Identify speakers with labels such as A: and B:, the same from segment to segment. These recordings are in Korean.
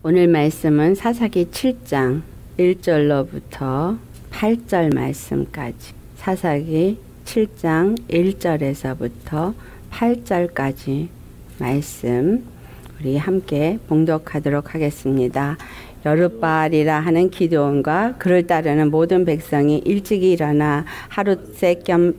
A: 오늘 말씀은 사사기 7장 1절로부터 8절 말씀까지, 사사기 7장 1절에서부터 8절까지 말씀 우리 함께 봉독하도록 하겠습니다. 여룻바알이라 하는 기드온과 그를 따르는 모든 백성이 일찍이 일어나 하룻새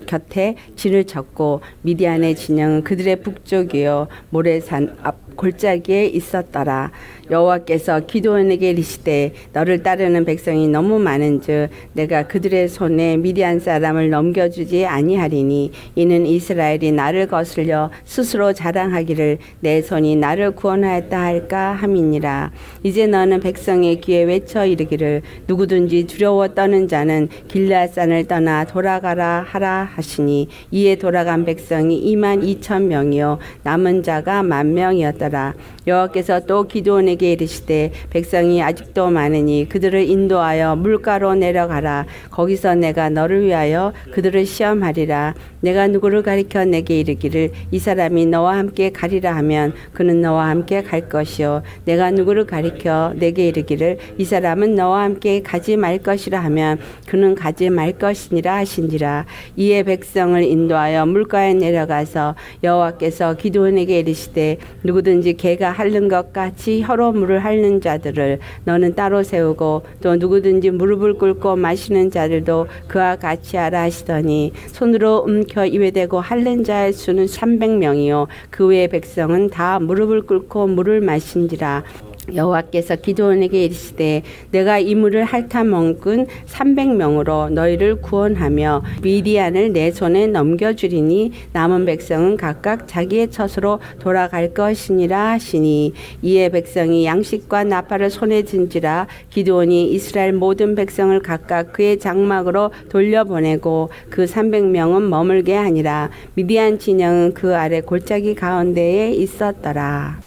A: 곁에 진을 쳤고, 미디안의 진영은 그들의 북쪽이요 모레산 앞 골짜기에 있었더라. 여호와께서 기드온에게 이르시되 너를 따르는 백성이 너무 많은즉 내가 그들의 손에 미디안 사람을 넘겨주지 아니하리니, 이는 이스라엘이 나를 거슬려 스스로 자랑하기를 내 손이 나를 구원하였다 할까 함이니라. 이제 너는 백성의 귀에 외쳐 이르기를 누구든지 두려워 떠는 자는 길르앗산을 떠나 돌아가라 하라 하시니, 이에 돌아간 백성이 22,000명이요 남은 자가 10,000명이었더라. 여호와께서 또 기드온에게 이르시되 백성이 아직도 많으니 그들을 인도하여 물가로 내려가라. 거기서 내가 너를 위하여 그들을 시험하리라. 내가 누구를 가리켜 내게 이르기를 이 사람이 너와 함께 가리라 하면 그는 너와 함께 갈 것이요, 내가 누구를 가리켜 내게 이르기를 이 사람은 너와 함께 가지 말 것이라 하면 그는 가지 말 것이니라 하신지라. 이에 백성을 인도하여 물가에 내려가서 여호와께서 기드온에게 이르시되 누구든지 개가 핥는 것 같이 혀로 물을 핥는 자들을 너는 따로 세우고, 또 누구든지 무릎을 꿇고 마시는 자들도 그와 같이 하라 하시더니, 손으로 움켜 입에 대고 핥는 자의 수는 300명이요 그 외의 백성은 다 무릎을 꿇고 물을 마신지라. 여호와께서 기드온에게 이르시되 내가 이 물을 핥아 먹은 300명으로 너희를 구원하며 미디안을 내 손에 넘겨주리니 남은 백성은 각각 자기의 처소로 돌아갈 것이니라 하시니, 이에 백성이 양식과 나팔을 손에 든지라. 기드온이 이스라엘 모든 백성을 각각 그의 장막으로 돌려보내고 그 300명은 머물게 하니라. 미디안 진영은 그 아래 골짜기 가운데에 있었더라.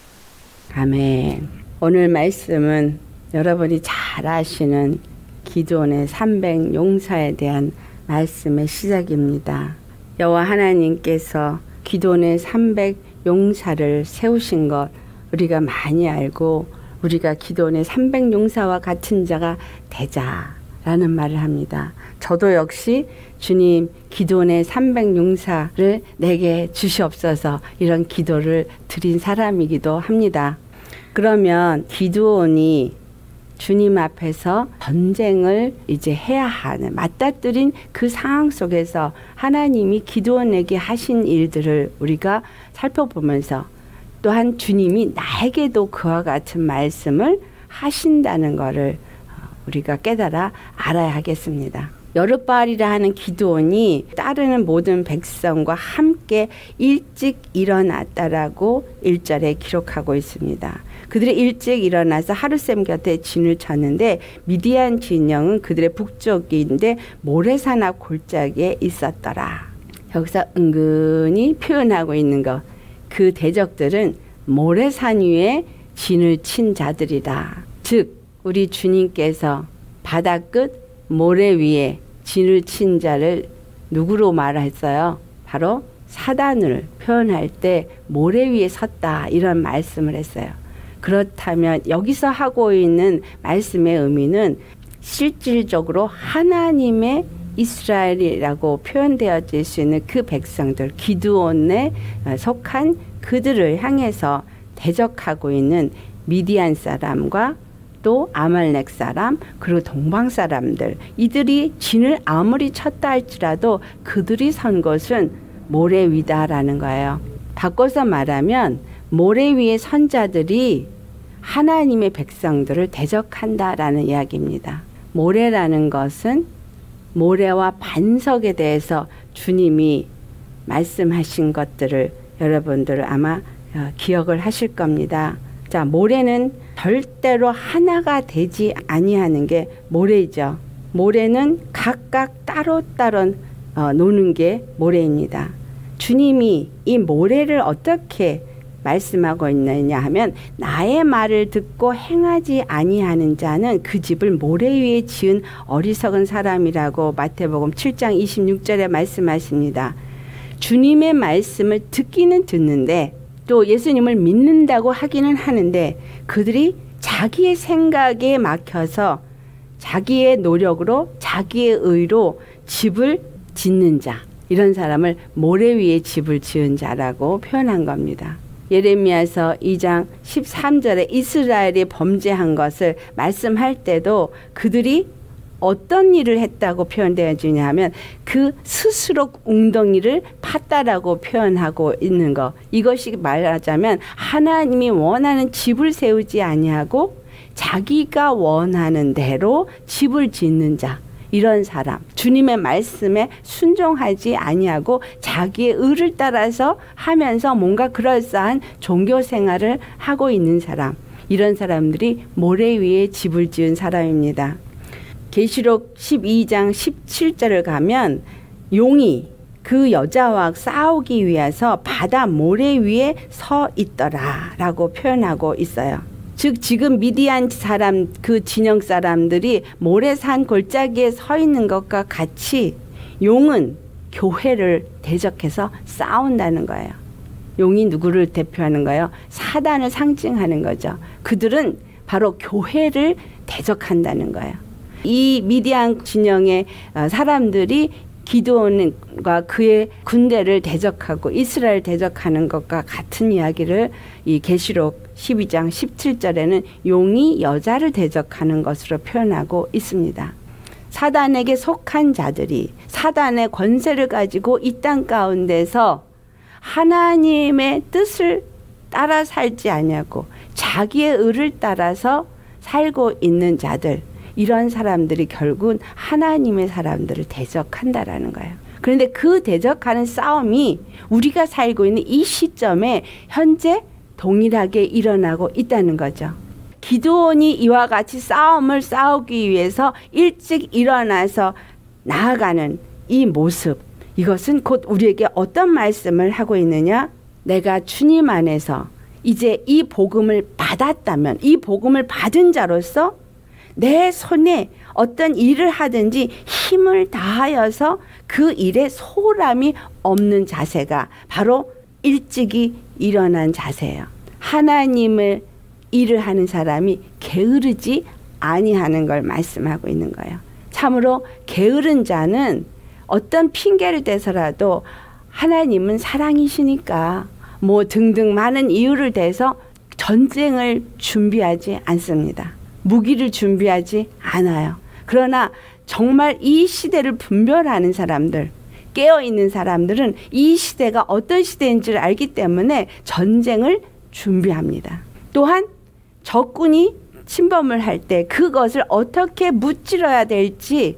A: 아멘. 오늘 말씀은 여러분이 잘 아시는 기드온의 300 용사에 대한 말씀의 시작입니다. 여호와 하나님께서 기드온의 300 용사를 세우신 것 우리가 많이 알고, 우리가 기드온의 300 용사와 같은 자가 되자라는 말을 합니다. 저도 역시 주님 기드온의 300 용사를 내게 주시옵소서 이런 기도를 드린 사람이기도 합니다. 그러면 기드온이 주님 앞에서 전쟁을 이제 해야 하는, 맞닥뜨린 그 상황 속에서 하나님이 기드온에게 하신 일들을 우리가 살펴보면서, 또한 주님이 나에게도 그와 같은 말씀을 하신다는 것을 우리가 깨달아 알아야 하겠습니다. 여룻바알이라 하는 기드온이 따르는 모든 백성과 함께 일찍 일어났다라고 1절에 기록하고 있습니다. 그들이 일찍 일어나서 하룻샘 곁에 진을 쳤는데, 미디안 진영은 그들의 북쪽인데 모레산 앞 골짜기에 있었더라. 여기서 은근히 표현하고 있는 것, 그 대적들은 모레산 위에 진을 친 자들이다. 즉 우리 주님께서 바다 끝 모래 위에 진을 친 자를 누구로 말했어요? 바로 사단을 표현할 때 모래 위에 섰다 이런 말씀을 했어요. 그렇다면 여기서 하고 있는 말씀의 의미는 실질적으로 하나님의 이스라엘이라고 표현되어질 수 있는 그 백성들, 기드온에 속한 그들을 향해서 대적하고 있는 미디안 사람과 또 아말렉 사람, 그리고 동방 사람들, 이들이 진을 아무리 쳤다 할지라도 그들이 선 곳은 모래 위다라는 거예요. 바꿔서 말하면 모래 위의 선자들이 하나님의 백성들을 대적한다라는 이야기입니다. 모래라는 것은 모래와 반석에 대해서 주님이 말씀하신 것들을 여러분들 아마 기억을 하실 겁니다. 자, 모래는 절대로 하나가 되지 아니하는 게 모래죠. 모래는 각각 따로따로 노는 게 모래입니다. 주님이 이 모래를 어떻게 말씀하고 있느냐 하면, 나의 말을 듣고 행하지 아니하는 자는 그 집을 모래 위에 지은 어리석은 사람이라고 마태복음 7장 26절에 말씀하십니다. 주님의 말씀을 듣기는 듣는데 또 예수님을 믿는다고 하기는 하는데 그들이 자기의 생각에 막혀서 자기의 노력으로 자기의 의로 집을 짓는 자, 이런 사람을 모래 위에 집을 지은 자라고 표현한 겁니다. 예레미야서 2장 13절에 이스라엘이 범죄한 것을 말씀할 때도 그들이 어떤 일을 했다고 표현되어지냐 하면 그 스스로 웅덩이를 팠다라고 표현하고 있는 것. 이것이 말하자면 하나님이 원하는 집을 세우지 아니하고 자기가 원하는 대로 집을 짓는 자, 이런 사람, 주님의 말씀에 순종하지 아니하고 자기의 의를 따라서 하면서 뭔가 그럴싸한 종교 생활을 하고 있는 사람, 이런 사람들이 모래 위에 집을 지은 사람입니다. 계시록 12장 17절을 가면 용이 그 여자와 싸우기 위해서 바다 모래 위에 서 있더라 라고 표현하고 있어요. 즉 지금 미디안 사람, 그 진영 사람들이 모래산 골짜기에 서 있는 것과 같이 용은 교회를 대적해서 싸운다는 거예요. 용이 누구를 대표하는 거예요? 사단을 상징하는 거죠. 그들은 바로 교회를 대적한다는 거예요. 이 미디안 진영의 사람들이 기드온과 그의 군대를 대적하고 이스라엘 대적하는 것과 같은 이야기를 이 계시록 12장 17절에는 용이 여자를 대적하는 것으로 표현하고 있습니다. 사단에게 속한 자들이 사단의 권세를 가지고 이 땅 가운데서 하나님의 뜻을 따라 살지 아니하고 자기의 의를 따라서 살고 있는 자들, 이런 사람들이 결국은 하나님의 사람들을 대적한다라는 거예요. 그런데 그 대적하는 싸움이 우리가 살고 있는 이 시점에 현재 동일하게 일어나고 있다는 거죠. 기드온이 이와 같이 싸움을 싸우기 위해서 일찍 일어나서 나아가는 이 모습, 이것은 곧 우리에게 어떤 말씀을 하고 있느냐? 내가 주님 안에서 이제 이 복음을 받았다면, 이 복음을 받은 자로서 내 손에 어떤 일을 하든지 힘을 다하여서 그 일에 소홀함이 없는 자세가 바로 일찍이 일어난 자세예요. 하나님을 일을 하는 사람이 게으르지 아니하는 걸 말씀하고 있는 거예요. 참으로 게으른 자는 어떤 핑계를 대서라도 하나님은 사랑이시니까 뭐 등등 많은 이유를 대서 전쟁을 준비하지 않습니다. 무기를 준비하지 않아요. 그러나 정말 이 시대를 분별하는 사람들, 깨어있는 사람들은 이 시대가 어떤 시대인지를 알기 때문에 전쟁을 준비합니다. 또한 적군이 침범을 할 때 그것을 어떻게 무찌러야 될지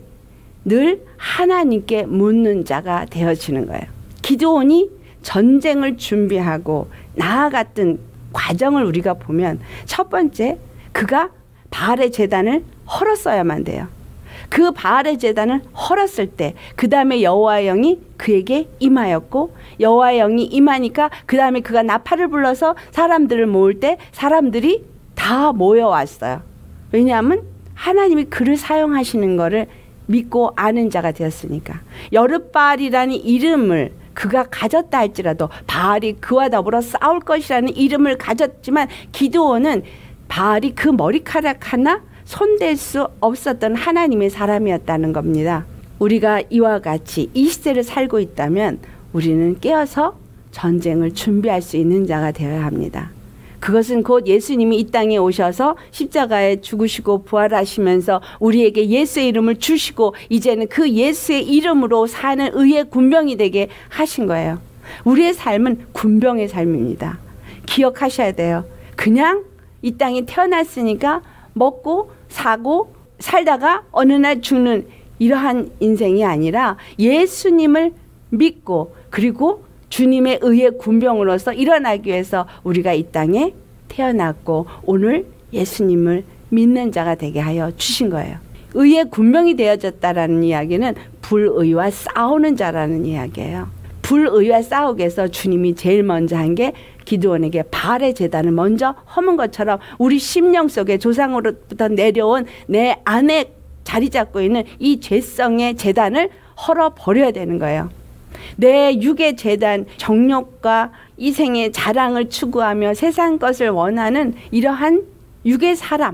A: 늘 하나님께 묻는 자가 되어지는 거예요. 기드온이 전쟁을 준비하고 나아갔던 과정을 우리가 보면 첫 번째, 그가 바알의 제단을 헐었어야만 돼요. 그 바알의 제단을 헐었을 때 그 다음에 여호와의 영이 그에게 임하였고, 여호와의 영이 임하니까 그 다음에 그가 나팔을 불러서 사람들을 모을 때 사람들이 다 모여왔어요. 왜냐하면 하나님이 그를 사용하시는 것을 믿고 아는 자가 되었으니까. 여룻바알이라는 이름을 그가 가졌다 할지라도 바알이 그와 더불어 싸울 것이라는 이름을 가졌지만 기드온은 바알이 그 머리카락 하나 손댈 수 없었던 하나님의 사람이었다는 겁니다. 우리가 이와 같이 이 시대를 살고 있다면 우리는 깨어서 전쟁을 준비할 수 있는 자가 되어야 합니다. 그것은 곧 예수님이 이 땅에 오셔서 십자가에 죽으시고 부활하시면서 우리에게 예수의 이름을 주시고 이제는 그 예수의 이름으로 사는 의의 군병이 되게 하신 거예요. 우리의 삶은 군병의 삶입니다. 기억하셔야 돼요. 그냥 이 땅에 태어났으니까 먹고 사고 살다가 어느 날 죽는 이러한 인생이 아니라 예수님을 믿고 그리고 주님의 의의 군병으로서 일어나기 위해서 우리가 이 땅에 태어났고 오늘 예수님을 믿는 자가 되게 하여 주신 거예요. 의의 군병이 되어졌다라는 이야기는 불의와 싸우는 자라는 이야기예요. 불의와 싸우기 위해서 주님이 제일 먼저 한 게 기드온에게 바알의 제단을 먼저 허문 것처럼 우리 심령 속에 조상으로부터 내려온 내 안에 자리 잡고 있는 이 죄성의 제단을 헐어버려야 되는 거예요. 내 육의 재단, 정욕과 이생의 자랑을 추구하며 세상 것을 원하는 이러한 육의 사람,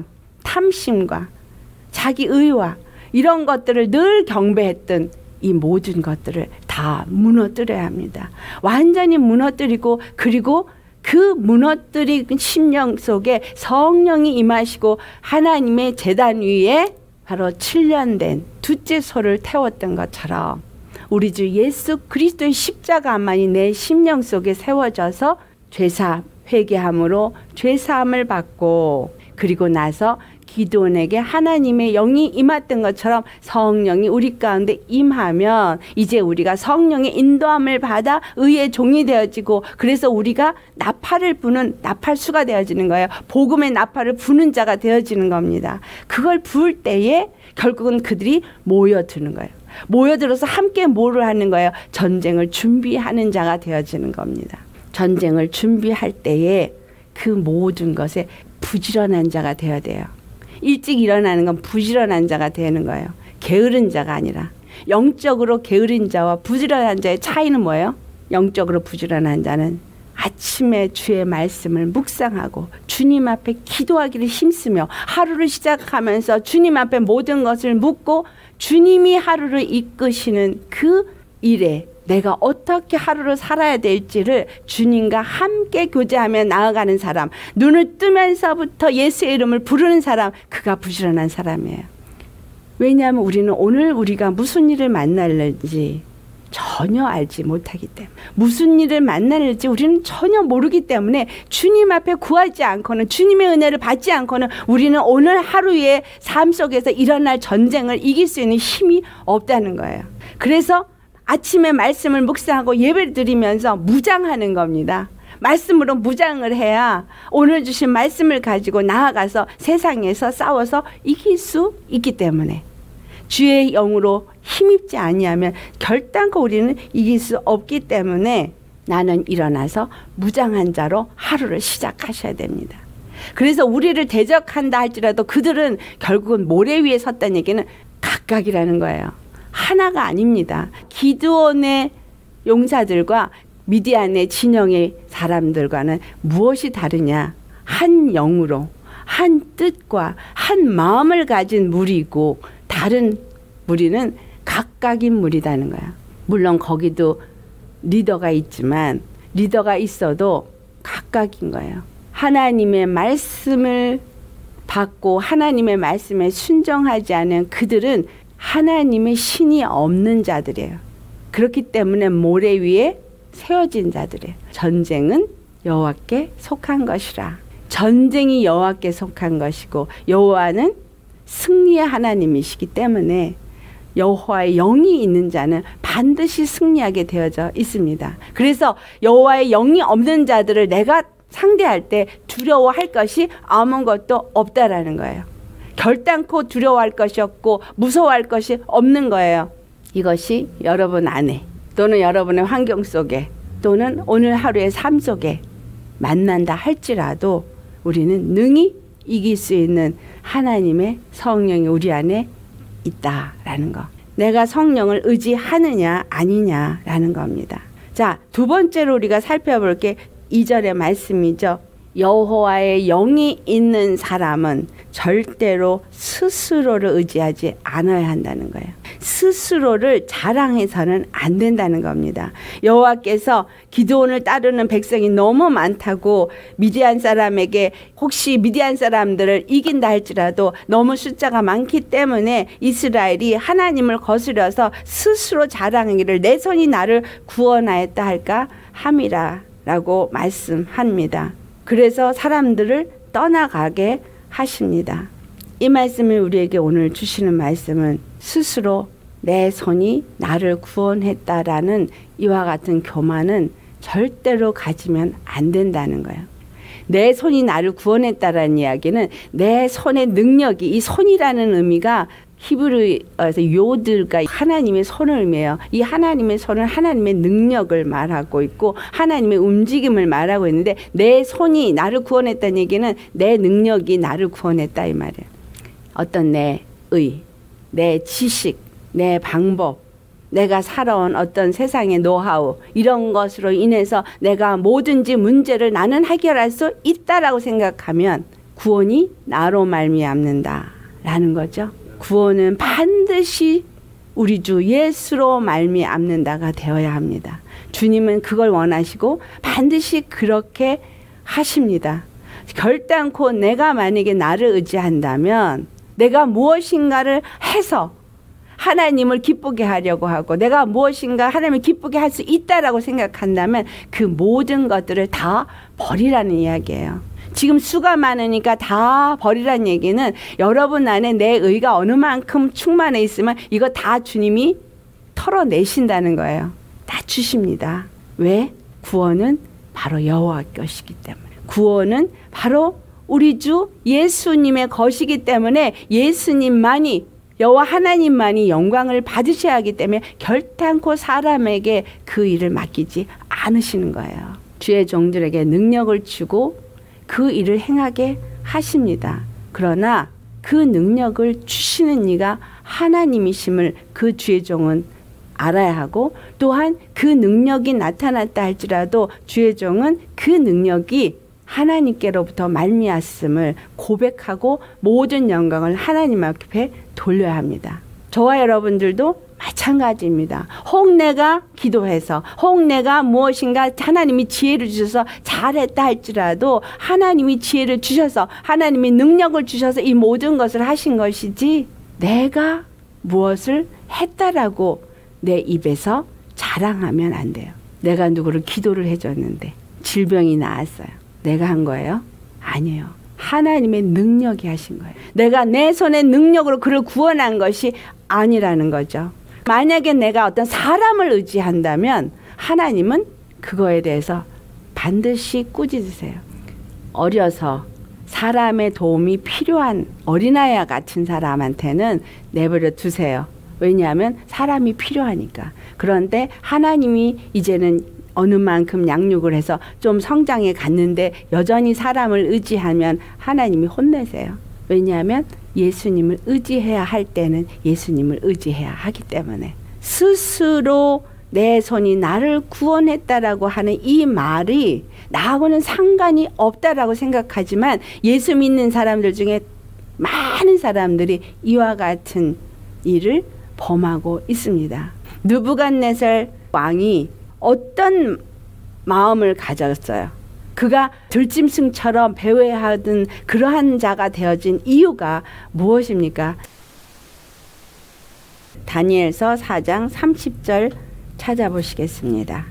A: 탐심과 자기 의와 이런 것들을 늘 경배했던 이 모든 것들을 다 무너뜨려야 합니다. 완전히 무너뜨리고, 그리고 그 무너뜨린 심령 속에 성령이 임하시고 하나님의 제단 위에 바로 7년 된 둘째 소를 태웠던 것처럼 우리 주 예수 그리스도의 십자가만이 내 심령 속에 세워져서 죄사함, 회개함으로 죄사함을 받고, 그리고 나서 기드온에게 하나님의 영이 임했던 것처럼 성령이 우리 가운데 임하면 이제 우리가 성령의 인도함을 받아 의의 종이 되어지고, 그래서 우리가 나팔을 부는 나팔수가 되어지는 거예요. 복음의 나팔을 부는 자가 되어지는 겁니다. 그걸 부을 때에 결국은 그들이 모여드는 거예요. 모여들어서 함께 뭐를 하는 거예요? 전쟁을 준비하는 자가 되어지는 겁니다. 전쟁을 준비할 때에 그 모든 것에 부지런한 자가 되어야 돼요. 일찍 일어나는 건 부지런한 자가 되는 거예요. 게으른 자가 아니라. 영적으로 게으른 자와 부지런한 자의 차이는 뭐예요? 영적으로 부지런한 자는 아침에 주의 말씀을 묵상하고 주님 앞에 기도하기를 힘쓰며 하루를 시작하면서 주님 앞에 모든 것을 묻고 주님이 하루를 이끄시는 그 일에 내가 어떻게 하루를 살아야 될지를 주님과 함께 교제하며 나아가는 사람, 눈을 뜨면서부터 예수의 이름을 부르는 사람, 그가 부지런한 사람이에요. 왜냐하면 우리는 오늘 우리가 무슨 일을 만날지 전혀 알지 못하기 때문에, 무슨 일을 만날지 우리는 전혀 모르기 때문에 주님 앞에 구하지 않고는, 주님의 은혜를 받지 않고는 우리는 오늘 하루의 삶 속에서 일어날 전쟁을 이길 수 있는 힘이 없다는 거예요. 그래서 아침에 말씀을 묵상하고 예배를 드리면서 무장하는 겁니다. 말씀으로 무장을 해야 오늘 주신 말씀을 가지고 나아가서 세상에서 싸워서 이길 수 있기 때문에, 주의 영으로 힘입지 아니하면 결단코 우리는 이길 수 없기 때문에 나는 일어나서 무장한 자로 하루를 시작하셔야 됩니다. 그래서 우리를 대적한다 할지라도 그들은 결국은 모래 위에 섰다는 얘기는 각각이라는 거예요. 하나가 아닙니다. 기드온의 용사들과 미디안의 진영의 사람들과는 무엇이 다르냐? 한 영으로, 한 뜻과 한 마음을 가진 무리고, 다른 무리는 각각인 무리다는 거야. 물론 거기도 리더가 있지만 리더가 있어도 각각인 거예요. 하나님의 말씀을 받고 하나님의 말씀에 순종하지 않은 그들은 하나님의 신이 없는 자들이에요. 그렇기 때문에 모래 위에 세워진 자들이에요. 전쟁은 여호와께 속한 것이라. 전쟁이 여호와께 속한 것이고 여호와는 승리의 하나님이시기 때문에 여호와의 영이 있는 자는 반드시 승리하게 되어져 있습니다. 그래서 여호와의 영이 없는 자들을 내가 상대할 때 두려워할 것이 아무것도 없다라는 거예요. 결단코 두려워할 것이 없고 무서워할 것이 없는 거예요. 이것이 여러분 안에 또는 여러분의 환경 속에 또는 오늘 하루의 삶 속에 만난다 할지라도 우리는 능히 이길 수 있는 하나님의 성령이 우리 안에 있다라는 거. 내가 성령을 의지하느냐 아니냐라는 겁니다. 자, 두 번째로 우리가 살펴볼 게 2절의 말씀이죠. 여호와의 영이 있는 사람은 절대로 스스로를 의지하지 않아야 한다는 거예요. 스스로를 자랑해서는 안 된다는 겁니다. 여호와께서 기드온을 따르는 백성이 너무 많다고 미디안 사람에게 혹시 미디안 사람들을 이긴다 할지라도 너무 숫자가 많기 때문에 이스라엘이 하나님을 거스려서 스스로 자랑하기를 내 손이 나를 구원하였다 할까 함이라 라고 말씀합니다. 그래서 사람들을 떠나가게 하십니다. 이 말씀을 우리에게 오늘 주시는 말씀은 스스로 내 손이 나를 구원했다라는 이와 같은 교만은 절대로 가지면 안 된다는 거예요. 내 손이 나를 구원했다라는 이야기는 내 손의 능력이, 이 손이라는 의미가 히브리어에서 요드가 하나님의 손을 의미해요. 이 하나님의 손은 하나님의 능력을 말하고 있고 하나님의 움직임을 말하고 있는데, 내 손이 나를 구원했다는 얘기는 내 능력이 나를 구원했다 이 말이에요. 어떤 내 의, 내 지식, 내 방법, 내가 살아온 어떤 세상의 노하우, 이런 것으로 인해서 내가 뭐든지 문제를 나는 해결할 수 있다라고 생각하면 구원이 나로 말미암는다 라는 거죠. 구원은 반드시 우리 주 예수로 말미암는다가 되어야 합니다. 주님은 그걸 원하시고 반드시 그렇게 하십니다. 결단코 내가 만약에 나를 의지한다면 내가 무엇인가를 해서 하나님을 기쁘게 하려고 하고 내가 무엇인가 하나님을 기쁘게 할 수 있다라고 생각한다면 그 모든 것들을 다 버리라는 이야기예요. 지금 수가 많으니까 다 버리라는 얘기는 여러분 안에 내 의가 어느 만큼 충만해 있으면 이거 다 주님이 털어내신다는 거예요. 다 주십니다. 왜? 구원은 바로 여호와 것이기 때문에. 구원은 바로 우리 주 예수님의 것이기 때문에 예수님만이 여호와 하나님만이 영광을 받으셔야 하기 때문에 결단코 사람에게 그 일을 맡기지 않으시는 거예요. 주의 종들에게 능력을 주고 그 일을 행하게 하십니다. 그러나 그 능력을 주시는 이가 하나님이심을 그 주의 종은 알아야 하고 또한 그 능력이 나타났다 할지라도 주의 종은 그 능력이 하나님께로부터 말미암음을 고백하고 모든 영광을 하나님 앞에 돌려야 합니다. 저와 여러분들도 마찬가지입니다. 혹 내가 기도해서 혹 내가 무엇인가 하나님이 지혜를 주셔서 잘했다 할지라도 하나님이 지혜를 주셔서 하나님이 능력을 주셔서 이 모든 것을 하신 것이지 내가 무엇을 했다라고 내 입에서 자랑하면 안 돼요. 내가 누구를 기도를 해줬는데 질병이 나았어요. 내가 한 거예요? 아니에요. 하나님의 능력이 하신 거예요. 내가 내 손의 능력으로 그를 구원한 것이 아니라는 거죠. 만약에 내가 어떤 사람을 의지한다면 하나님은 그거에 대해서 반드시 꾸짖으세요. 어려서 사람의 도움이 필요한 어린아이와 같은 사람한테는 내버려 두세요. 왜냐하면 사람이 필요하니까. 그런데 하나님이 이제는 어느 만큼 양육을 해서 좀 성장해 갔는데 여전히 사람을 의지하면 하나님이 혼내세요. 왜냐하면 예수님을 의지해야 할 때는 예수님을 의지해야 하기 때문에. 스스로 내 손이 나를 구원했다라고 하는 이 말이 나하고는 상관이 없다라고 생각하지만 예수 믿는 사람들 중에 많은 사람들이 이와 같은 일을 범하고 있습니다. 느부갓네살 왕이 어떤 마음을 가졌어요? 그가 들짐승처럼 배회하던 그러한 자가 되어진 이유가 무엇입니까? 다니엘서 4장 30절 찾아보시겠습니다.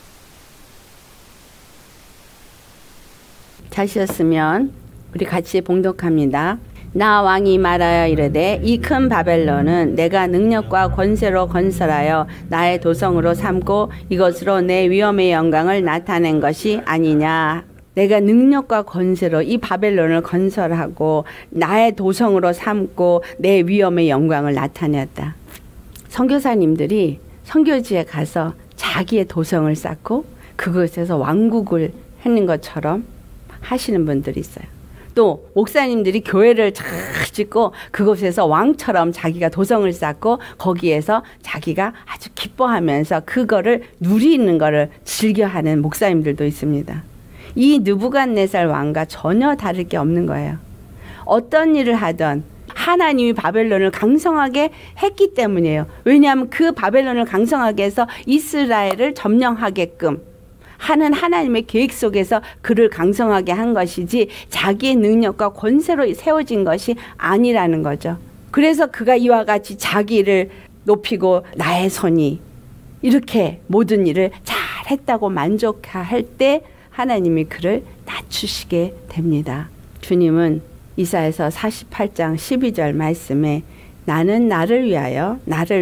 A: 찾으셨으면 우리 같이 봉독합니다. 나 왕이 말하여 이르되 이 큰 바벨론은 내가 능력과 권세로 건설하여 나의 도성으로 삼고 이것으로 내 위엄의 영광을 나타낸 것이 아니냐. 내가 능력과 권세로 이 바벨론을 건설하고 나의 도성으로 삼고 내 위엄의 영광을 나타냈다. 선교사님들이 선교지에 가서 자기의 도성을 쌓고 그곳에서 왕국을 하는 것처럼 하시는 분들이 있어요. 또 목사님들이 교회를 잘 짓고 그곳에서 왕처럼 자기가 도성을 쌓고 거기에서 자기가 아주 기뻐하면서 그거를 누리는 거를 즐겨하는 목사님들도 있습니다. 이 느부갓네살 왕과 전혀 다를 게 없는 거예요. 어떤 일을 하던 하나님이 바벨론을 강성하게 했기 때문이에요. 왜냐하면 그 바벨론을 강성하게 해서 이스라엘을 점령하게끔 하는 하나님의 계획 속에서 그를 강성하게 한 것이지 자기의 능력과 권세로 세워진 것이 아니라는 거죠. 그래서 그가 이와 같이 자기를 높이고 나의 손이 이렇게 모든 일을 잘했다고 만족할 때 하나님이 그를 낮추시게 됩니다. 주님은 이사야서 48장 12절 말씀에 나는 나를 위하여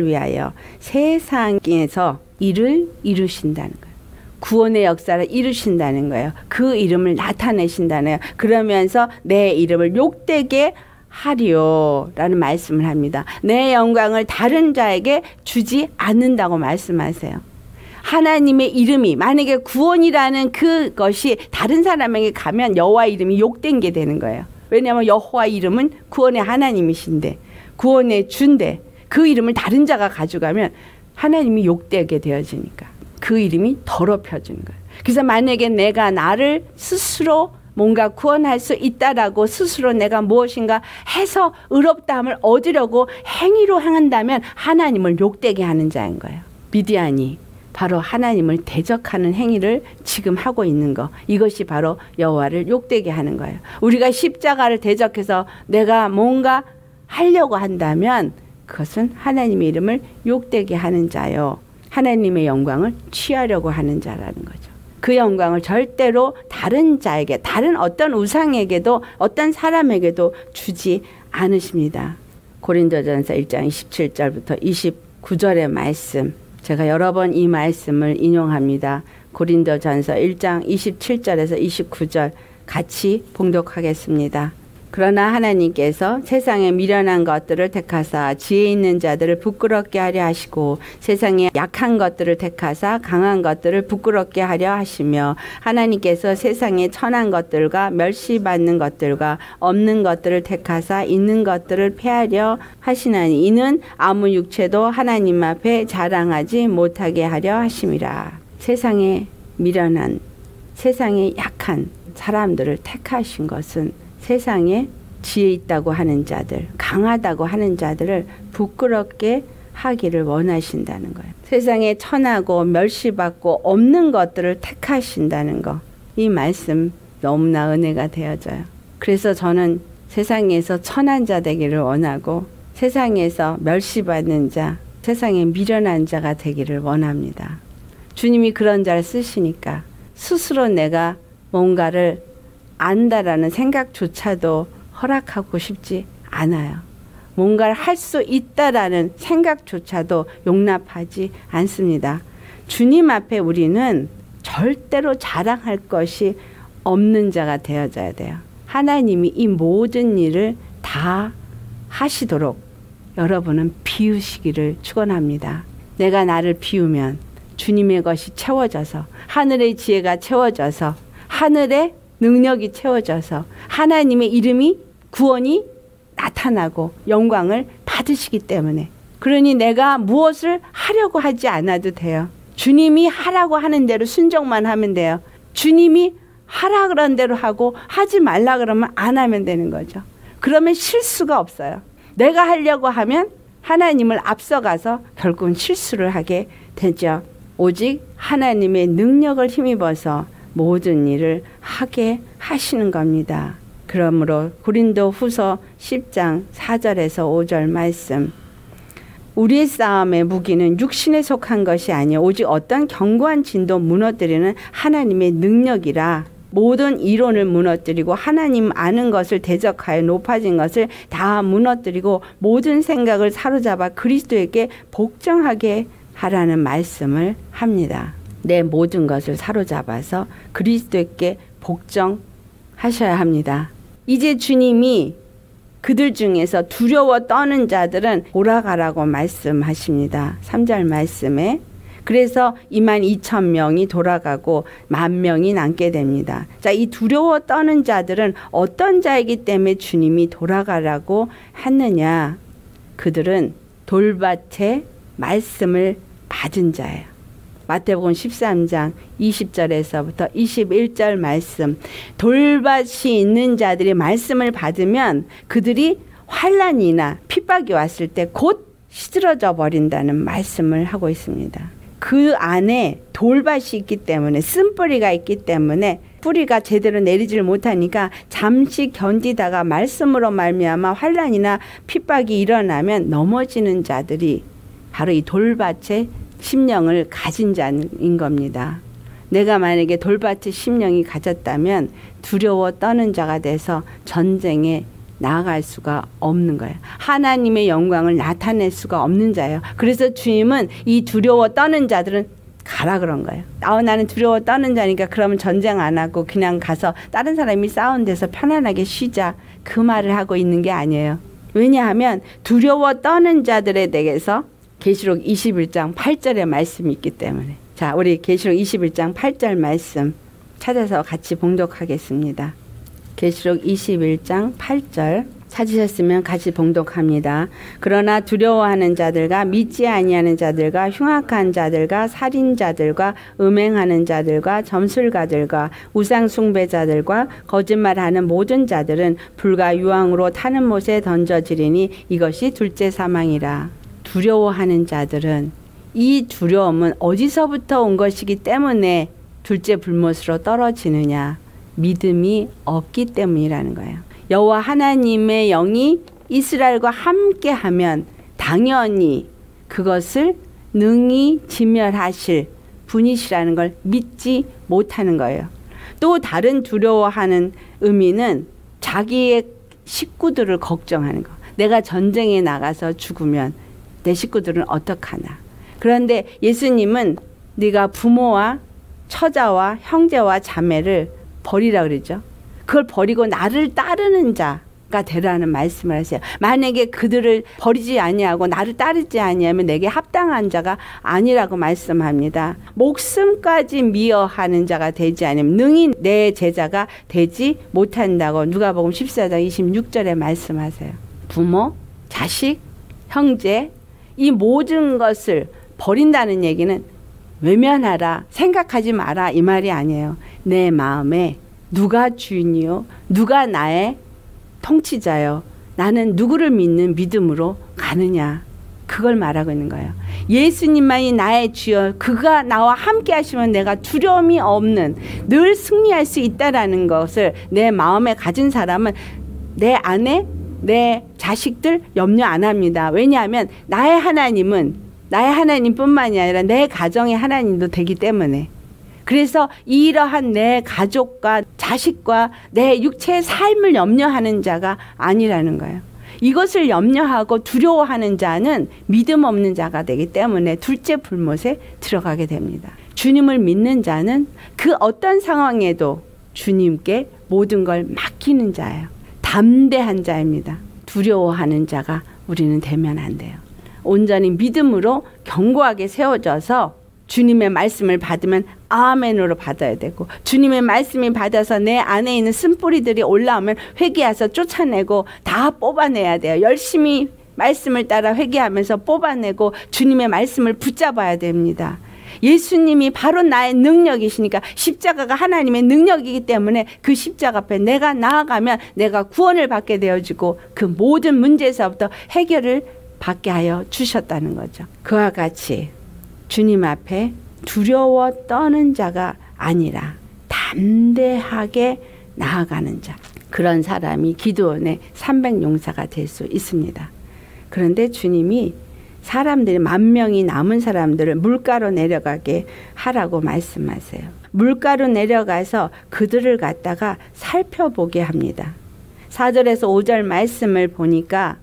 A: 세상에서 일을 이루신다는 거예요. 구원의 역사를 이루신다는 거예요. 그 이름을 나타내신다는 거예요. 그러면서 내 이름을 욕되게 하리요 라는 말씀을 합니다. 내 영광을 다른 자에게 주지 않는다고 말씀하세요. 하나님의 이름이 만약에 구원이라는 그것이 다른 사람에게 가면 여호와 이름이 욕된 게 되는 거예요. 왜냐하면 여호와 이름은 구원의 하나님이신데 구원의 주인데 그 이름을 다른 자가 가져가면 하나님이 욕되게 되어지니까 그 이름이 더럽혀지는 거예요. 그래서 만약에 내가 나를 스스로 뭔가 구원할 수 있다라고 스스로 내가 무엇인가 해서 의롭다함을 얻으려고 행위로 행한다면 하나님을 욕되게 하는 자인 거예요. 미디안이 바로 하나님을 대적하는 행위를 지금 하고 있는 거. 이것이 바로 여호와를 욕되게 하는 거예요. 우리가 십자가를 대적해서 내가 뭔가 하려고 한다면 그것은 하나님의 이름을 욕되게 하는 자요. 하나님의 영광을 취하려고 하는 자라는 거죠. 그 영광을 절대로 다른 자에게, 다른 어떤 우상에게도, 어떤 사람에게도 주지 않으십니다. 고린도전서 1장 27절부터 29절의 말씀, 제가 여러 번 이 말씀을 인용합니다. 고린도전서 1장 27절에서 29절 같이 봉독하겠습니다. 그러나 하나님께서 세상에 미련한 것들을 택하사 지혜 있는 자들을 부끄럽게 하려 하시고 세상에 약한 것들을 택하사 강한 것들을 부끄럽게 하려 하시며 하나님께서 세상에 천한 것들과 멸시받는 것들과 없는 것들을 택하사 있는 것들을 패하려 하시나니 이는 아무 육체도 하나님 앞에 자랑하지 못하게 하려 하심이라. 세상에 미련한, 세상에 약한 사람들을 택하신 것은 세상에 지혜 있다고 하는 자들, 강하다고 하는 자들을 부끄럽게 하기를 원하신다는 거예요. 세상에 천하고 멸시받고 없는 것들을 택하신다는 거. 이 말씀 너무나 은혜가 되어져요. 그래서 저는 세상에서 천한 자 되기를 원하고 세상에서 멸시받는 자, 세상에 미련한 자가 되기를 원합니다. 주님이 그런 자를 쓰시니까 스스로 내가 뭔가를 안다라는 생각조차도 허락하고 싶지 않아요. 뭔가를 할 수 있다라는 생각조차도 용납하지 않습니다. 주님 앞에 우리는 절대로 자랑할 것이 없는 자가 되어져야 돼요. 하나님이 이 모든 일을 다 하시도록 여러분은 비우시기를 축원합니다. 내가 나를 비우면 주님의 것이 채워져서 하늘의 지혜가 채워져서 하늘의 능력이 채워져서 하나님의 이름이 구원이 나타나고 영광을 받으시기 때문에 그러니 내가 무엇을 하려고 하지 않아도 돼요. 주님이 하라고 하는 대로 순종만 하면 돼요. 주님이 하라 그런 대로 하고 하지 말라 그러면 안 하면 되는 거죠. 그러면 실수가 없어요. 내가 하려고 하면 하나님을 앞서가서 결국은 실수를 하게 되죠. 오직 하나님의 능력을 힘입어서 모든 일을 하게 하시는 겁니다. 그러므로 고린도 후서 10장 4절에서 5절 말씀, 우리의 싸움의 무기는 육신에 속한 것이 아니요 오직 어떤 견고한 진도 무너뜨리는 하나님의 능력이라. 모든 이론을 무너뜨리고 하나님 아는 것을 대적하여 높아진 것을 다 무너뜨리고 모든 생각을 사로잡아 그리스도에게 복종하게 하라는 말씀을 합니다. 내 모든 것을 사로잡아서 그리스도께 복종하셔야 합니다. 이제 주님이 그들 중에서 두려워 떠는 자들은 돌아가라고 말씀하십니다. 3절 말씀에. 그래서 22,000명이 돌아가고 10,000명이 남게 됩니다. 자, 이 두려워 떠는 자들은 어떤 자이기 때문에 주님이 돌아가라고 했느냐? 그들은 돌밭에 말씀을 받은 자예요. 마태복음 13장 20절에서부터 21절 말씀, 돌밭이 있는 자들이 말씀을 받으면 그들이 환난이나 핍박이 왔을 때 곧 시들어져 버린다는 말씀을 하고 있습니다. 그 안에 돌밭이 있기 때문에, 쓴뿌리가 있기 때문에 뿌리가 제대로 내리질 못하니까 잠시 견디다가 말씀으로 말미암아 환난이나 핍박이 일어나면 넘어지는 자들이 바로 이 돌밭에 심령을 가진 자인 겁니다. 내가 만약에 돌밭의 심령이 가졌다면 두려워 떠는 자가 돼서 전쟁에 나아갈 수가 없는 거예요. 하나님의 영광을 나타낼 수가 없는 자예요. 그래서 주님은 이 두려워 떠는 자들은 가라 그런 거예요. 나는 두려워 떠는 자니까 그러면 전쟁 안 하고 그냥 가서 다른 사람이 싸운 데서 편안하게 쉬자, 그 말을 하고 있는 게 아니에요. 왜냐하면 두려워 떠는 자들에 대해서 계시록 21장 8절의 말씀이 있기 때문에. 자, 우리 계시록 21장 8절 말씀 찾아서 같이 봉독하겠습니다. 계시록 21장 8절 찾으셨으면 같이 봉독합니다. 그러나 두려워하는 자들과 믿지 아니하는 자들과 흉악한 자들과 살인자들과 음행하는 자들과 점술가들과 우상숭배자들과 거짓말하는 모든 자들은 불과 유황으로 타는 못에 던져지리니 이것이 둘째 사망이라. 두려워하는 자들은 이 두려움은 어디서부터 온 것이기 때문에 둘째 불못으로 떨어지느냐? 믿음이 없기 때문이라는 거예요. 여호와 하나님의 영이 이스라엘과 함께하면 당연히 그것을 능히 진멸하실 분이시라는 걸 믿지 못하는 거예요. 또 다른 두려워하는 의미는 자기의 식구들을 걱정하는 거. 내가 전쟁에 나가서 죽으면 내 식구들은 어떡하나. 그런데 예수님은 네가 부모와 처자와 형제와 자매를 버리라 그러죠. 그걸 버리고 나를 따르는 자가 되라는 말씀을 하세요. 만약에 그들을 버리지 아니하고 나를 따르지 아니하면 내게 합당한 자가 아니라고 말씀합니다. 목숨까지 미워하는 자가 되지 않으면 능히 내 제자가 되지 못한다고 누가복음 14장 26절에 말씀하세요. 부모, 자식, 형제 이 모든 것을 버린다는 얘기는 외면하라, 생각하지 마라 이 말이 아니에요. 내 마음에 누가 주인이요? 누가 나의 통치자요? 나는 누구를 믿는 믿음으로 가느냐? 그걸 말하고 있는 거예요. 예수님만이 나의 주여, 그가 나와 함께 하시면 내가 두려움이 없는, 늘 승리할 수 있다라는 것을 내 마음에 가진 사람은 내 아내, 내 자식들 염려 안 합니다. 왜냐하면 나의 하나님뿐만이 아니라 내 가정의 하나님도 되기 때문에. 그래서 이러한 내 가족과 자식과 내 육체의 삶을 염려하는 자가 아니라는 거예요. 이것을 염려하고 두려워하는 자는 믿음 없는 자가 되기 때문에 둘째 불못에 들어가게 됩니다. 주님을 믿는 자는 그 어떤 상황에도 주님께 모든 걸 맡기는 자예요. 담대한 자입니다. 두려워하는 자가 우리는 되면 안 돼요. 온전히 믿음으로 견고하게 세워져서 주님의 말씀을 받으면 아멘으로 받아야 되고, 주님의 말씀이 받아서 내 안에 있는 쓴뿌리들이 올라오면 회개해서 쫓아내고 다 뽑아내야 돼요. 열심히 말씀을 따라 회개하면서 뽑아내고 주님의 말씀을 붙잡아야 됩니다. 예수님이 바로 나의 능력이시니까, 십자가가 하나님의 능력이기 때문에 그 십자가 앞에 내가 나아가면 내가 구원을 받게 되어지고 그 모든 문제에서부터 해결을 받게 하여 주셨다는 거죠. 그와 같이 주님 앞에 두려워 떠는 자가 아니라 담대하게 나아가는 자, 그런 사람이 기드온의 300용사가 될 수 있습니다. 그런데 주님이 사람들이 10,000명이 남은 사람들을 물가로 내려가게 하라고 말씀하세요. 물가로 내려가서 그들을 갖다가 살펴보게 합니다. 4절에서 5절 말씀을 보니까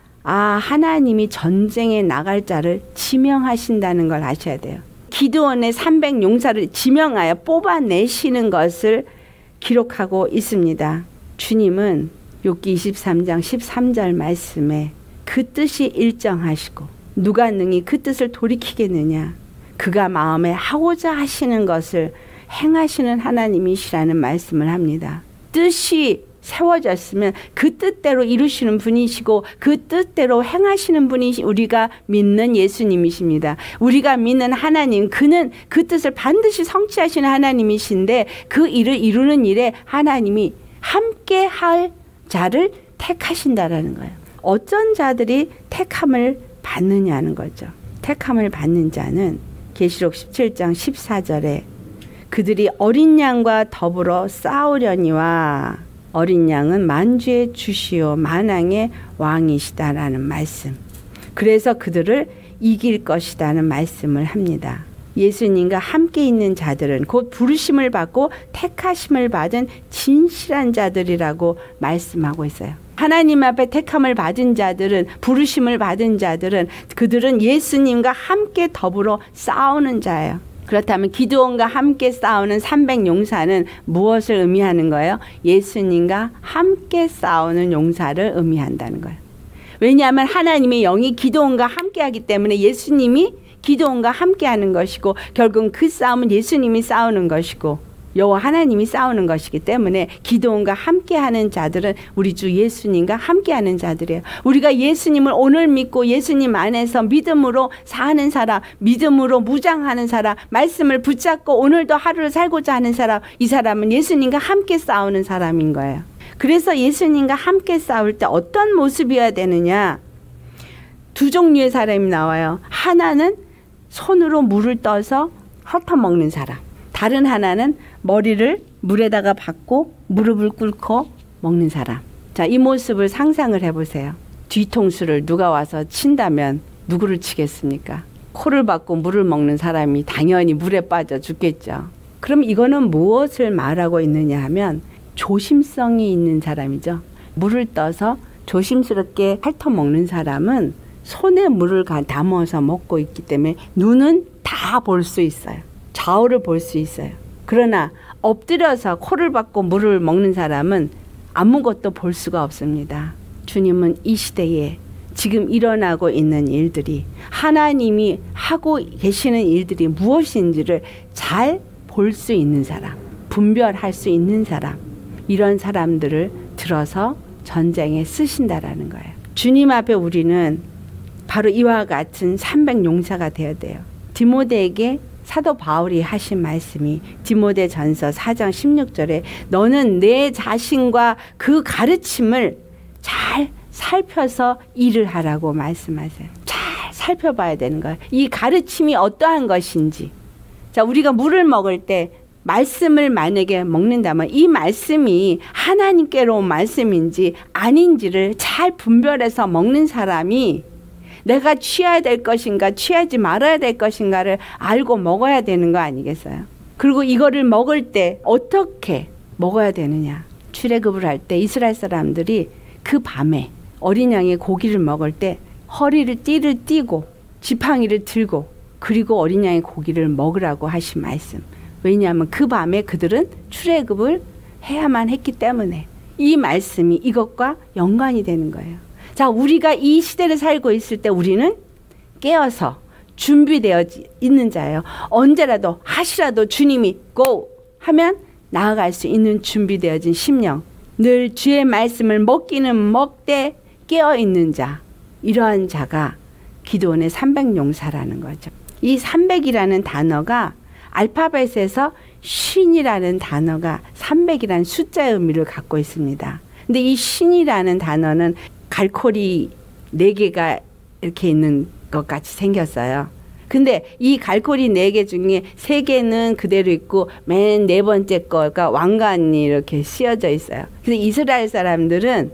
A: 하나님이 전쟁에 나갈 자를 지명하신다는 걸 아셔야 돼요. 기드온의 300용사를 지명하여 뽑아내시는 것을 기록하고 있습니다. 주님은 욥기 23장 13절 말씀에 그 뜻이 일정하시고 누가 능히 그 뜻을 돌이키겠느냐, 그가 마음에 하고자 하시는 것을 행하시는 하나님이시라는 말씀을 합니다. 뜻이 세워졌으면 그 뜻대로 이루시는 분이시고 그 뜻대로 행하시는 분이 우리가 믿는 예수님이십니다. 우리가 믿는 하나님, 그는 그 뜻을 반드시 성취하시는 하나님이신데 그 일을 이루는 일에 하나님이 함께 할 자를 택하신다라는 거예요. 어떤 자들이 택함을 받느냐는 거죠. 택함을 받는 자는 계시록 17장 14절에 그들이 어린 양과 더불어 싸우려니와 어린 양은 만주의 주시오 만왕의 왕이시다라는 말씀. 그래서 그들을 이길 것이라는 말씀을 합니다. 예수님과 함께 있는 자들은 곧 부르심을 받고 택하심을 받은 진실한 자들이라고 말씀하고 있어요. 하나님 앞에 택함을 받은 자들은, 부르심을 받은 자들은, 그들은 예수님과 함께 더불어 싸우는 자예요. 그렇다면 기드온과 함께 싸우는 300용사는 무엇을 의미하는 거예요? 예수님과 함께 싸우는 용사를 의미한다는 거예요. 왜냐하면 하나님의 영이 기드온과 함께 하기 때문에 예수님이 기드온과 함께 하는 것이고, 결국은 그 싸움은 예수님이 싸우는 것이고, 여호와 하나님이 싸우는 것이기 때문에 기드온과 함께하는 자들은 우리 주 예수님과 함께하는 자들이에요. 우리가 예수님을 오늘 믿고 예수님 안에서 믿음으로 사는 사람, 믿음으로 무장하는 사람, 말씀을 붙잡고 오늘도 하루를 살고자 하는 사람, 이 사람은 예수님과 함께 싸우는 사람인 거예요. 그래서 예수님과 함께 싸울 때 어떤 모습이어야 되느냐? 두 종류의 사람이 나와요. 하나는 손으로 물을 떠서 핥아먹는 사람, 다른 하나는 머리를 물에다가 박고 무릎을 꿇고 먹는 사람. 자, 이 모습을 상상을 해보세요. 뒤통수를 누가 와서 친다면 누구를 치겠습니까? 코를 박고 물을 먹는 사람이 당연히 물에 빠져 죽겠죠. 그럼 이거는 무엇을 말하고 있느냐 하면 조심성이 있는 사람이죠. 물을 떠서 조심스럽게 핥아먹는 사람은 손에 물을 담아서 먹고 있기 때문에 눈은 다 볼 수 있어요. 좌우를 볼 수 있어요. 그러나 엎드려서 코를 박고 물을 먹는 사람은 아무것도 볼 수가 없습니다. 주님은 이 시대에 지금 일어나고 있는 일들이, 하나님이 하고 계시는 일들이 무엇인지를 잘 볼 수 있는 사람, 분별할 수 있는 사람, 이런 사람들을 들어서 전쟁에 쓰신다라는 거예요. 주님 앞에 우리는 바로 이와 같은 300용사가 되어야 돼요. 디모데에게 사도 바울이 하신 말씀이 디모데전서 4장 16절에 너는 내 자신과 그 가르침을 잘 살펴서 일을 하라고 말씀하세요. 잘 살펴봐야 되는 거예요. 이 가르침이 어떠한 것인지. 자, 우리가 물을 먹을 때 말씀을 만약에 먹는다면 이 말씀이 하나님께로 온 말씀인지 아닌지를 잘 분별해서 먹는 사람이 내가 취해야 될 것인가 취하지 말아야 될 것인가를 알고 먹어야 되는 거 아니겠어요? 그리고 이거를 먹을 때 어떻게 먹어야 되느냐. 출애굽을 할 때 이스라엘 사람들이 그 밤에 어린 양의 고기를 먹을 때 허리를 띠를 띠고 지팡이를 들고 그리고 어린 양의 고기를 먹으라고 하신 말씀. 왜냐하면 그 밤에 그들은 출애굽을 해야만 했기 때문에 이 말씀이 이것과 연관이 되는 거예요. 자, 우리가 이 시대를 살고 있을 때 우리는 깨어서 준비되어 있는 자예요. 언제라도 하시라도 주님이 고 하면 나아갈 수 있는 준비되어진 심령, 늘 주의 말씀을 먹기는 먹되 깨어있는 자, 이러한 자가 기드온의 300용사라는 거죠. 이 300이라는 단어가 알파벳에서 신이라는 단어가 300이라는 숫자의 의미를 갖고 있습니다. 근데 이 신이라는 단어는 갈고리 4개가 이렇게 있는 것 같이 생겼어요. 근데 이 갈고리 4개 중에 3개는 그대로 있고 맨 4번째 거가 왕관이 이렇게 씌어져 있어요. 그래서 이스라엘 사람들은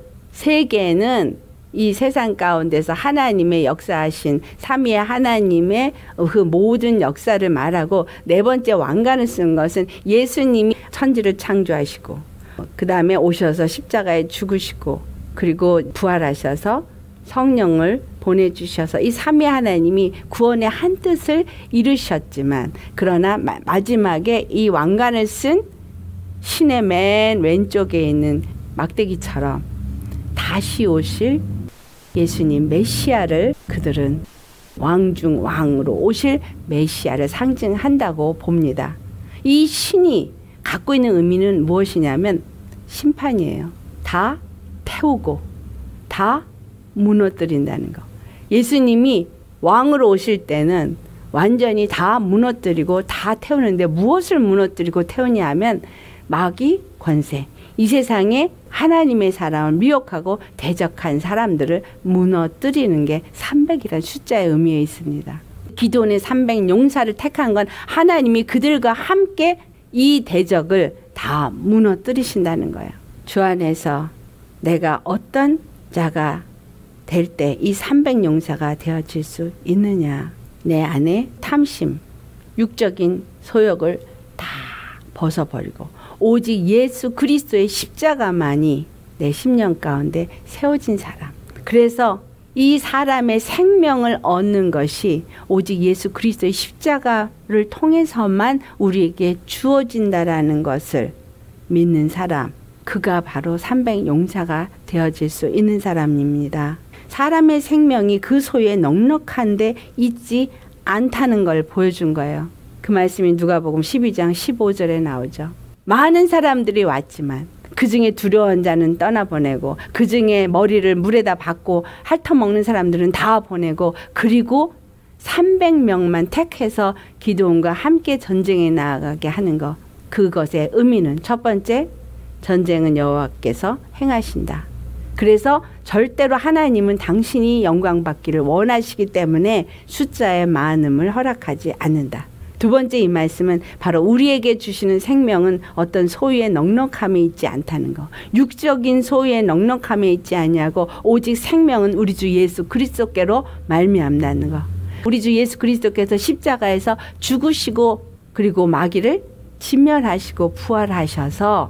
A: 3개는 이 세상 가운데서 하나님의 역사하신 삼위의 하나님의 그 모든 역사를 말하고 4번째 왕관을 쓴 것은 예수님이 천지를 창조하시고 그 다음에 오셔서 십자가에 죽으시고 그리고 부활하셔서 성령을 보내주셔서 이 삼위 하나님이 구원의 한 뜻을 이루셨지만 그러나 마지막에 이 왕관을 쓴 신의 맨 왼쪽에 있는 막대기처럼 다시 오실 예수님 메시아를 그들은 왕중 왕으로 오실 메시아를 상징한다고 봅니다. 이 신이 갖고 있는 의미는 무엇이냐면 심판이에요. 다 태우고 다 무너뜨린다는 거. 예수님이 왕으로 오실 때는 완전히 다 무너뜨리고 다 태우는데 무엇을 무너뜨리고 태우냐 하면 마귀 권세, 이 세상에 하나님의 사람을 미혹하고 대적한 사람들을 무너뜨리는 게 300이라는 숫자의 의미에 있습니다. 기드온의 300용사를 택한 건 하나님이 그들과 함께 이 대적을 다 무너뜨리신다는 거예요. 주 안에서 내가 어떤 자가 될 때 이 300용사가 되어질 수 있느냐. 내 안에 탐심, 육적인 소욕을 다 벗어버리고 오직 예수 그리스도의 십자가만이 내 심령 가운데 세워진 사람. 그래서 이 사람의 생명을 얻는 것이 오직 예수 그리스도의 십자가를 통해서만 우리에게 주어진다라는 것을 믿는 사람. 그가 바로 300용사가 되어질 수 있는 사람입니다. 사람의 생명이 그 소유에 넉넉한데 있지 않다는 걸 보여준 거예요. 그 말씀이 누가복음 12장 15절에 나오죠. 많은 사람들이 왔지만 그 중에 두려운 자는 떠나보내고 그 중에 머리를 물에다 박고 핥아먹는 사람들은 다 보내고 그리고 300명만 택해서 기드온과 함께 전쟁에 나아가게 하는 것. 그것의 의미는 첫 번째, 전쟁은 여호와께서 행하신다. 그래서 절대로 하나님은 당신이 영광 받기를 원하시기 때문에 숫자의 많음을 허락하지 않는다. 두 번째 이 말씀은 바로 우리에게 주시는 생명은 어떤 소유의 넉넉함에 있지 않다는 거. 육적인 소유의 넉넉함에 있지 아니하고 오직 생명은 우리 주 예수 그리스도께로 말미암다는 거. 우리 주 예수 그리스도께서 십자가에서 죽으시고 그리고 마귀를 진멸하시고 부활하셔서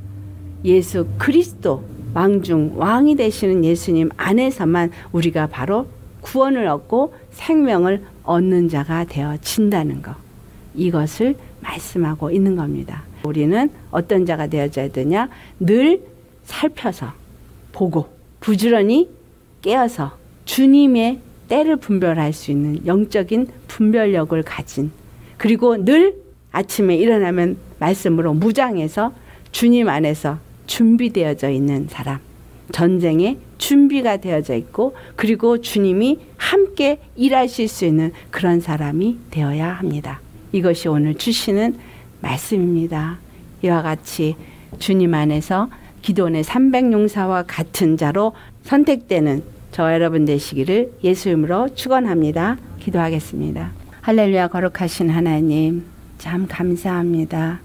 A: 예수 그리스도 왕중 왕이 되시는 예수님 안에서만 우리가 바로 구원을 얻고 생명을 얻는 자가 되어진다는 것. 이것을 말씀하고 있는 겁니다. 우리는 어떤 자가 되어져야 되냐? 늘 살펴서 보고 부지런히 깨어서 주님의 때를 분별할 수 있는 영적인 분별력을 가진, 그리고 늘 아침에 일어나면 말씀으로 무장해서 주님 안에서 준비되어져 있는 사람, 전쟁에 준비가 되어져 있고 그리고 주님이 함께 일하실 수 있는 그런 사람이 되어야 합니다. 이것이 오늘 주시는 말씀입니다. 이와 같이 주님 안에서 기도원의 300용사와 같은 자로 선택되는 저와 여러분 되시기를 예수 이름으로 축원합니다. 기도하겠습니다. 할렐루야. 거룩하신 하나님, 참 감사합니다.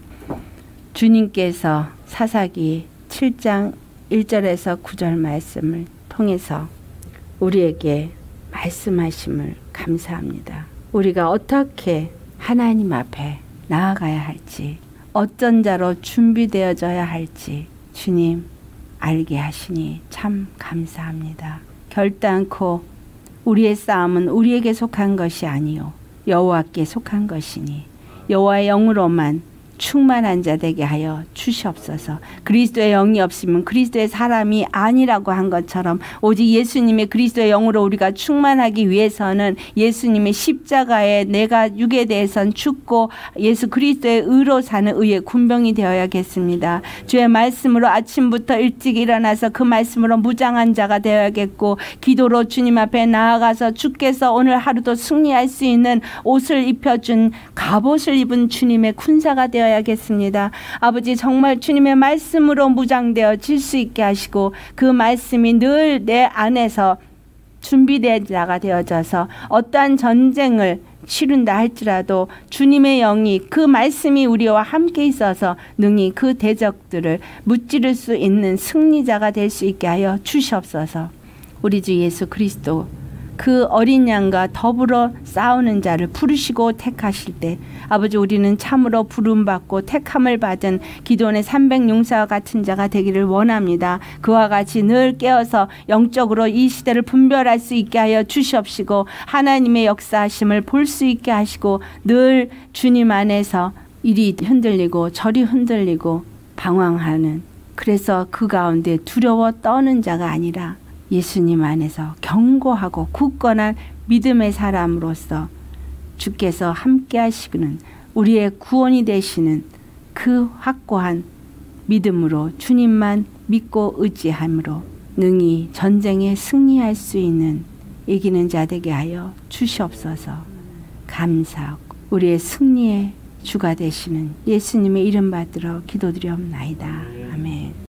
A: 주님께서 사사기 7장 1절에서 9절 말씀을 통해서 우리에게 말씀하심을 감사합니다. 우리가 어떻게 하나님 앞에 나아가야 할지, 어떤 자로 준비되어져야 할지 주님 알게 하시니 참 감사합니다. 결단코 우리의 싸움은 우리에게 속한 것이 아니요 여호와께 속한 것이니 여호와의 영으로만 충만한 자 되게 하여 주시옵소서. 그리스도의 영이 없으면 그리스도의 사람이 아니라고 한 것처럼 오직 예수님의 그리스도의 영으로 우리가 충만하기 위해서는 예수님의 십자가에 내가 육에 대해선 죽고 예수 그리스도의 의로 사는 의의 군병이 되어야겠습니다. 주의 말씀으로 아침부터 일찍 일어나서 그 말씀으로 무장한 자가 되어야겠고 기도로 주님 앞에 나아가서 주께서 오늘 하루도 승리할 수 있는 옷을 입혀준 갑옷을 입은 주님의 군사가 되어야겠습니다. 아버지, 정말 주님의 말씀으로 무장되어 질 수 있게 하시고 그 말씀이 늘 내 안에서 준비된 자가 되어져서 어떠한 전쟁을 치른다 할지라도 주님의 영이 그 말씀이 우리와 함께 있어서 능히 그 대적들을 무찌를 수 있는 승리자가 될 수 있게 하여 주시옵소서. 우리 주 예수 그리스도 그 어린 양과 더불어 싸우는 자를 부르시고 택하실 때 아버지, 우리는 참으로 부름받고 택함을 받은 기도원의 300용사와 같은 자가 되기를 원합니다. 그와 같이 늘 깨어서 영적으로 이 시대를 분별할 수 있게 하여 주시옵시고 하나님의 역사하심을 볼 수 있게 하시고 늘 주님 안에서 이리 흔들리고 저리 흔들리고 방황하는, 그래서 그 가운데 두려워 떠는 자가 아니라 예수님 안에서 견고하고 굳건한 믿음의 사람으로서 주께서 함께 하시는 우리의 구원이 되시는 그 확고한 믿음으로 주님만 믿고 의지함으로 능히 전쟁에 승리할 수 있는 이기는 자 되게 하여 주시옵소서. 감사하고 우리의 승리의 주가 되시는 예수님의 이름 받들어 기도드리옵나이다. 아멘.